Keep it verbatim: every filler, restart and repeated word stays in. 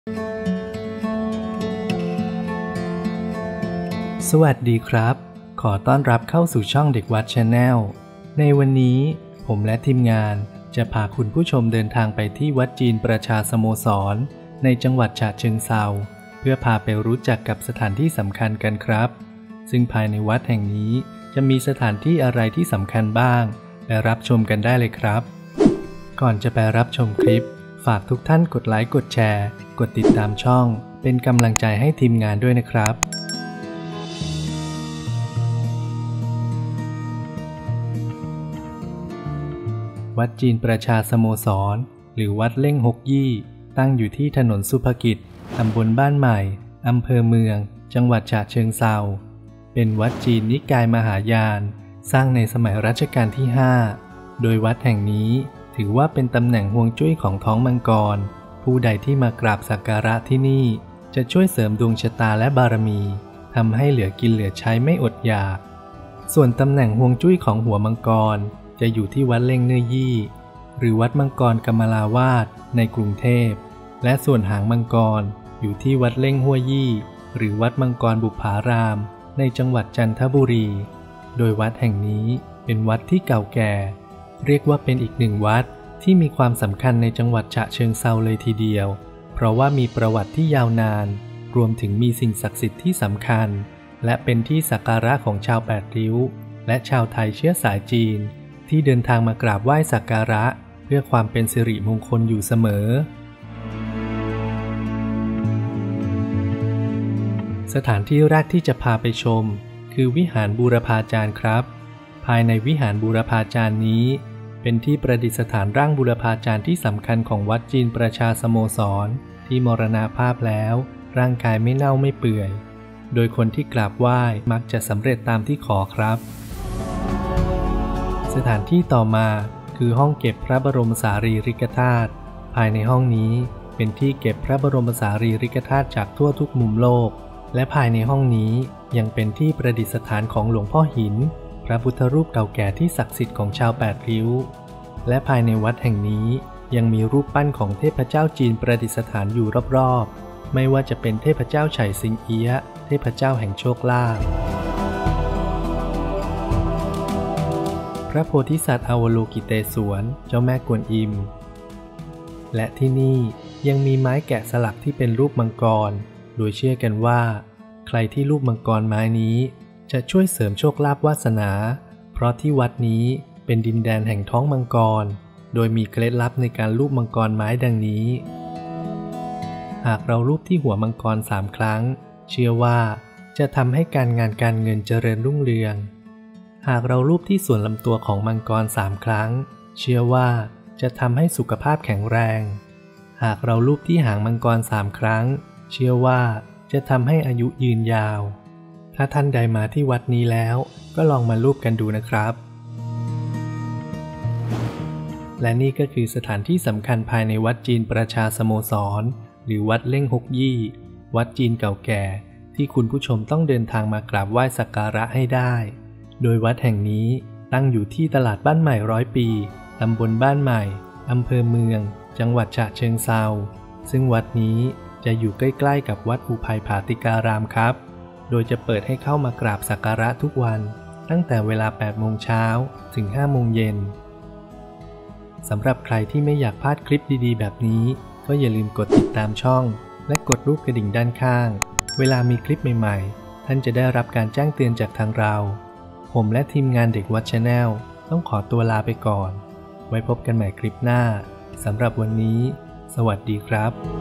สวัสดีครับขอต้อนรับเข้าสู่ช่องเด็กวัด Channel ในวันนี้ผมและทีมงานจะพาคุณผู้ชมเดินทางไปที่วัดจีนประชาสโมสรในจังหวัดฉะเชิงเทราเพื่อพาไปรู้จักกับสถานที่สำคัญกันครับซึ่งภายในวัดแห่งนี้จะมีสถานที่อะไรที่สำคัญบ้างไปรับชมกันได้เลยครับก่อนจะไปรับชมคลิปฝากทุกท่านกดไลค์กดแชร์กดติดตามช่องเป็นกำลังใจให้ทีมงานด้วยนะครับวัดจีนประชาสโมสรหรือวัดเล่งฮกยี่ตั้งอยู่ที่ถนนสุภกิจตำบลบ้านใหม่อำเภอเมืองจังหวัดฉะเชิงเทราเป็นวัดจีนนิกายมหายานสร้างในสมัยรัชกาลที่ห้าโดยวัดแห่งนี้ถือว่าเป็นตำแหน่งฮวงจุ้ยของท้องมังกรผู้ใดที่มากราบสักการะที่นี่จะช่วยเสริมดวงชะตาและบารมีทำให้เหลือกินเหลือใช้ไม่อดอยากส่วนตำแหน่งฮวงจุ้ยของหัวมังกรจะอยู่ที่วัดเล่งเนื้อยี่หรือวัดมังกรกมลาวาสในกรุงเทพและส่วนหางมังกรอยู่ที่วัดเล่งหัวยี่หรือวัดมังกรบุพารามในจังหวัดจันทบุรีโดยวัดแห่งนี้เป็นวัดที่เก่าแก่เรียกว่าเป็นอีกหนึ่งวัดที่มีความสำคัญในจังหวัดฉะเชิงเทราเลยทีเดียวเพราะว่ามีประวัติที่ยาวนานรวมถึงมีสิ่งศักดิ์สิทธิ์ที่สำคัญและเป็นที่สักการะของชาวแปดริ้วและชาวไทยเชื้อสายจีนที่เดินทางมากราบไหว้สักการะเพื่อความเป็นสิริมงคลอยู่เสมอสถานที่แรกที่จะพาไปชมคือวิหารบูรพาจารย์ครับภายในวิหารบูรพาจารย์นี้เป็นที่ประดิษฐานร่างบูรพาจารย์ที่สำคัญของวัดจีนประชาสโมสรที่มรณภาพแล้วร่างกายไม่เน่าไม่เปื่อยโดยคนที่กราบไหว้มักจะสำเร็จตามที่ขอครับสถานที่ต่อมาคือห้องเก็บพระบรมสารีริกธาตุภายในห้องนี้เป็นที่เก็บพระบรมสารีริกธาตุจากทั่วทุกมุมโลกและภายในห้องนี้ยังเป็นที่ประดิษฐานของหลวงพ่อหินพระพุทธรูปเก่าแก่ที่ศักดิ์สิทธิ์ของชาวแปดริ้วและภายในวัดแห่งนี้ยังมีรูปปั้นของเทพเจ้าจีนประดิษฐานอยู่รอบๆไม่ว่าจะเป็นเทพเจ้าไฉสิงเอี้ยะเทพเจ้าแห่งโชคลาภพระโพธิสัตว์อวโลกิเตศวรเจ้าแม่กวนอิมและที่นี่ยังมีไม้แกะสลักที่เป็นรูปมังกรโดยเชื่อกันว่าใครที่รูปมังกรไม้นี้จะช่วยเสริมโชคลาภวาสนาเพราะที่วัดนี้เป็นดินแดนแห่งท้องมังกรโดยมีเคล็ดลับในการรูปมังกรไม้ดังนี้หากเรารูปที่หัวมังกรสามครั้งเชื่อว่าจะทำให้การงานการเงินเจริญรุ่งเรืองหากเรารูปที่ส่วนลำตัวของมังกรสามครั้งเชื่อว่าจะทำให้สุขภาพแข็งแรงหากเรารูปที่หางมังกรสามครั้งเชื่อว่าจะทำให้อายุยืนยาวถ้าท่านใดมาที่วัดนี้แล้วก็ลองมารูปกันดูนะครับและนี่ก็คือสถานที่สำคัญภายในวัดจีนประชาสโมสรหรือวัดเล่งฮกยี่วัดจีนเก่าแก่ที่คุณผู้ชมต้องเดินทางมากราบไหว้สักการะให้ได้โดยวัดแห่งนี้ตั้งอยู่ที่ตลาดบ้านใหม่ร้อยปีตำบลบ้านใหม่อำเภอเมืองจังหวัดฉะเชิงเทราซึ่งวัดนี้จะอยู่ใกล้ๆกับวัดอุภัยผาติการามครับโดยจะเปิดให้เข้ามากราบสักการะทุกวันตั้งแต่เวลาแปดโมงเช้าถึงห้าโมงเย็นสำหรับใครที่ไม่อยากพลาดคลิปดีๆแบบนี้ก็อย่าลืมกดติดตามช่องและกดรูปกระดิ่งด้านข้างเวลามีคลิปใหม่ๆท่านจะได้รับการแจ้งเตือนจากทางเราผมและทีมงานเด็กวัด Channel ต้องขอตัวลาไปก่อนไว้พบกันใหม่คลิปหน้าสำหรับวันนี้สวัสดีครับ